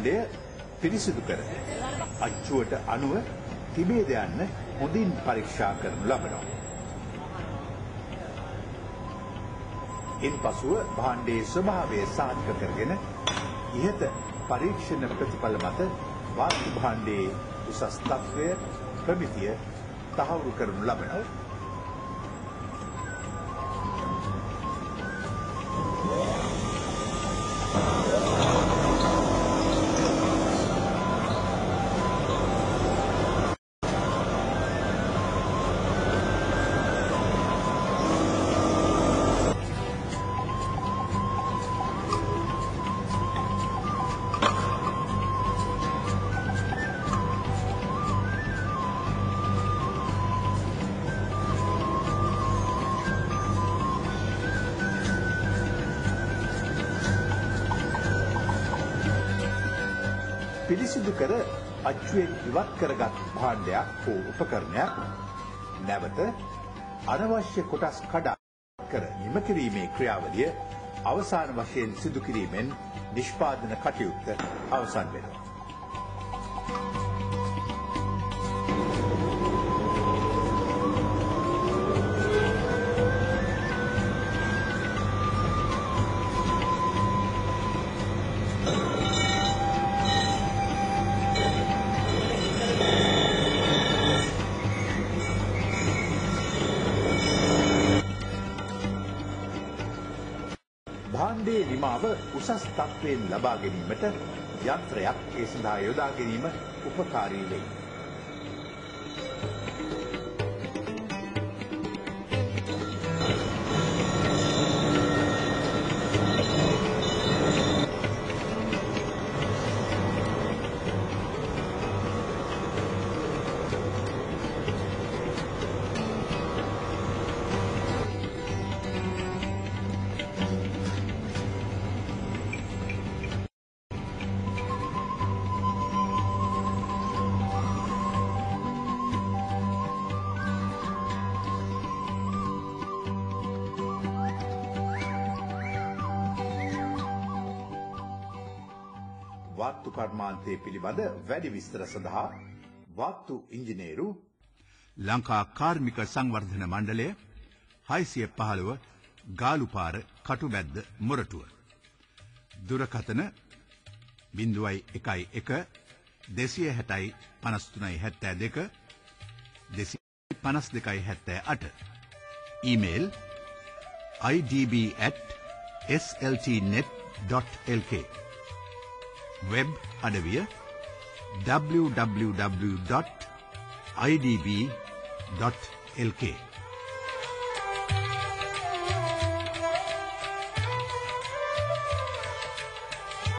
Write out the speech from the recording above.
භාණ්ඩය පිරිසිදු කර අච්චුවට අනුව තිබේද යන්න හොඳින් පරීක්ෂා කරනු ලබනවා. ඉන්පසුව භාණ්ඩයේ ස්වභාවය සාධක කරගෙන ඉහත පරීක්ෂණ ප්‍රතිඵල මත වාස්තු භාණ්ඩයේ උසස් තත්ත්වය ප්‍රමිතිය තහවුරු කරනු ලබනවා. පිරිසිදු කර අච්චුවෙන් ඉවත් කරගත් භාණ්ඩයක් හෝ උපකරණයක් නැවත අනවශ්‍ය කොටස් කඩා කර නිම කිරීමේ ක්‍රියාවලිය අවසාන වශයෙන් සිදු කිරීමෙන් නිෂ්පාදන කටයුත්ත අවසන් වෙනවා. භාණ්ඩයේ නිමාව උසස් තත්ත්වයෙන් ලබා ගැනීමට යන්ත්‍රයක් ඒ සඳහා යොදා ගැනීම උපකාරී වෙයි. වාත්තු කර්මාන්තයේ පිළිබඳ වැඩි විස්තර සඳහා වාත්තු ඉංජිනේරු ලංකා කාර්මික සංවර්ධන මණ්ඩලය 615 ගාලුපාර කටුබැද්ද මොරටුව දුරකථන 011 260 53 72 252 ඊමේල් idb@sltnet.lk වෙබ් අඩවිය www.idb.lk